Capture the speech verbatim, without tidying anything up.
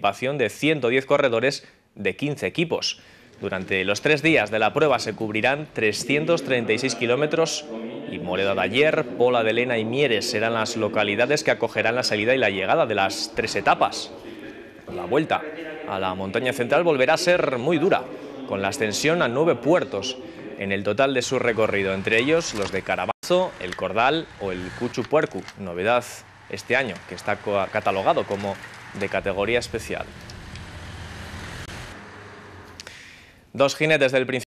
participación de ciento diez corredores de quince equipos. Durante los tres días de la prueba se cubrirán trescientos treinta y seis kilómetros y Moreda de Aller, Pola de Lena y Mieres serán las localidades que acogerán la salida y la llegada de las tres etapas. La vuelta a la montaña central volverá a ser muy dura, con la ascensión a nueve puertos en el total de su recorrido, entre ellos los de Carabazo, el Cordal o el Cuchu Puercu, novedad este año, que está catalogado como de categoría especial. Dos jinetes del principio